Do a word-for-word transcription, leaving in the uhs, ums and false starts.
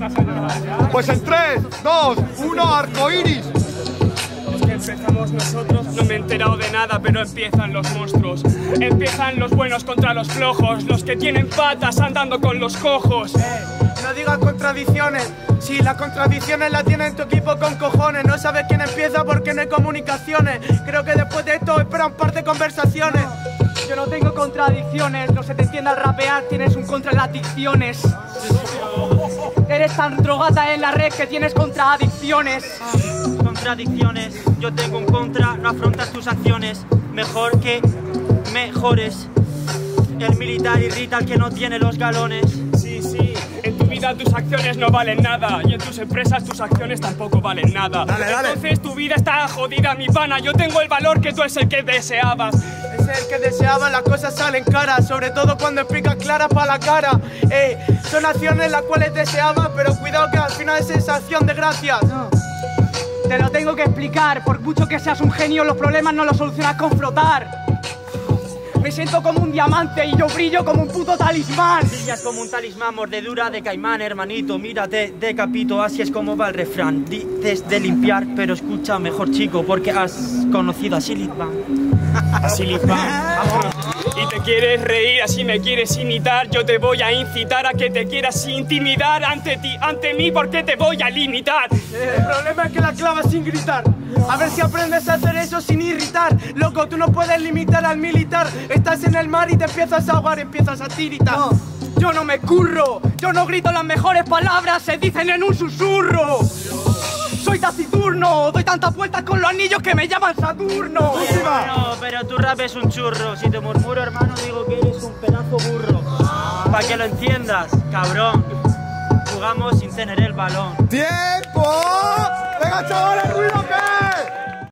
Pues en tres, dos, uno, arcoiris. Empezamos nosotros, no me he enterado de nada, pero empiezan los monstruos. Empiezan los buenos contra los flojos, los que tienen patas andando con los cojos. Eh, no digas contradicciones, si las contradicciones las tiene en tu equipo con cojones. No sabes quién empieza porque no hay comunicaciones. Creo que después de esto esperan un par de conversaciones. Yo no tengo contradicciones, no se te entiende al rapear, tienes un contra en las dicciones. Eres tan drogata en la red que tienes contradicciones. Contradicciones, yo tengo un contra, no afrontas tus acciones. Mejor que mejores. El militar irrita al que no tiene los galones. Sí, sí, en tu vida tus acciones no valen nada y en tus empresas tus acciones tampoco valen nada. Dale, dale. Entonces tu vida está jodida, mi pana. Yo tengo el valor que tú es el que deseabas. Es el que deseaba, las cosas salen caras, sobre todo cuando explicas claras para la cara. Eh, son acciones las cuales deseaba, pero cuidado que al final es esa acción de gracias. No. Te lo tengo que explicar, por mucho que seas un genio, los problemas no los solucionas con flotar. Me siento como un diamante y yo brillo como un puto talismán. Brillas como un talismán, mordedura de caimán, hermanito. Mírate, decapito, así es como va el refrán. Dices de limpiar, pero escucha mejor, chico, porque has conocido a Silitban. A Silitban. Y te quieres reír, así me quieres imitar. Yo te voy a incitar a que te quieras intimidar ante ti, ante mí, porque te voy a limitar. El problema es que la clavas sin gritar. A ver si aprendes a hacer eso sin irritar. Loco, tú no puedes limitar al militar. Estás en el mar y te empiezas a ahogar, empiezas a tiritar. No, yo no me curro, yo no grito las mejores palabras, se dicen en un susurro. Soy taciturno, doy tantas vueltas con los anillos que me llaman Saturno. Oye, hermano, pero tu rap es un churro. Si te murmuro, hermano, digo que eres un pedazo burro. Pa' que lo entiendas, cabrón. Jugamos sin tener el balón. ¡Tiempo! ¡Venga, chavales, ruido!